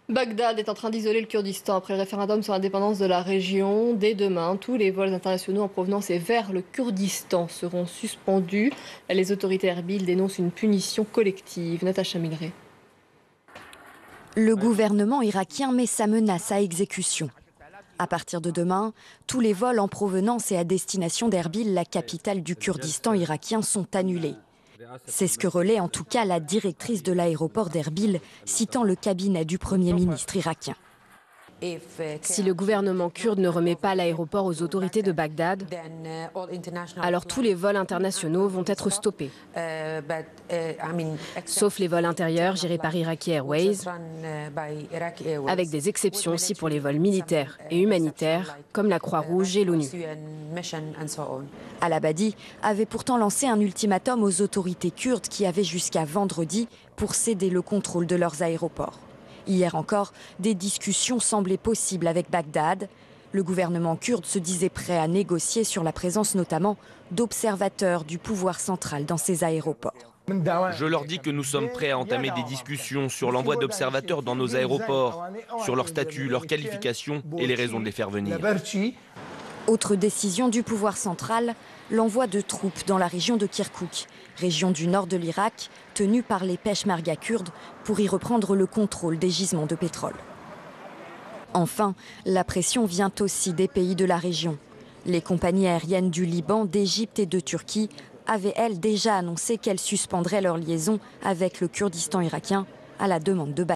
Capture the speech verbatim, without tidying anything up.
Bagdad est en train d'isoler le Kurdistan après le référendum sur l'indépendance de la région. Dès demain, tous les vols internationaux en provenance et vers le Kurdistan seront suspendus. Les autorités erbiles dénoncent une punition collective. Natacha Milré. Le gouvernement irakien met sa menace à exécution. À partir de demain, tous les vols en provenance et à destination d'Erbil, la capitale du Kurdistan irakien, sont annulés. C'est ce que relaie en tout cas la directrice de l'aéroport d'Erbil, citant le cabinet du Premier ministre irakien. Si le gouvernement kurde ne remet pas l'aéroport aux autorités de Bagdad, alors tous les vols internationaux vont être stoppés. Sauf les vols intérieurs gérés par Iraqi Airways, avec des exceptions aussi pour les vols militaires et humanitaires, comme la Croix-Rouge et l'ONU. Al-Abadi avait pourtant lancé un ultimatum aux autorités kurdes qui avaient jusqu'à vendredi pour céder le contrôle de leurs aéroports. Hier encore, des discussions semblaient possibles avec Bagdad. Le gouvernement kurde se disait prêt à négocier sur la présence notamment d'observateurs du pouvoir central dans ces aéroports. Je leur dis que nous sommes prêts à entamer des discussions sur l'envoi d'observateurs dans nos aéroports, sur leur statut, leurs qualifications et les raisons de les faire venir. Autre décision du pouvoir central, l'envoi de troupes dans la région de Kirkouk, région du nord de l'Irak, tenue par les Peshmerga kurdes, pour y reprendre le contrôle des gisements de pétrole. Enfin, la pression vient aussi des pays de la région. Les compagnies aériennes du Liban, d'Égypte et de Turquie avaient, elles, déjà annoncé qu'elles suspendraient leur liaison avec le Kurdistan irakien à la demande de Bagdad.